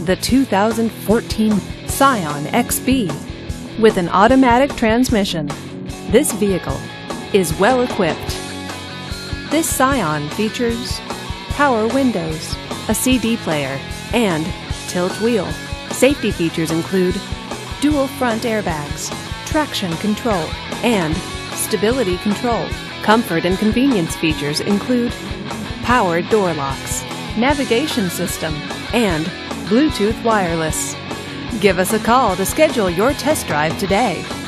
the 2014 Scion XB. With an automatic transmission, this vehicle is well equipped. This Scion features power windows, a CD player, and tilt wheel. Safety features include dual front airbags, traction control, and stability control. Comfort and convenience features include power door locks, navigation system, and Bluetooth wireless. Give us a call to schedule your test drive today.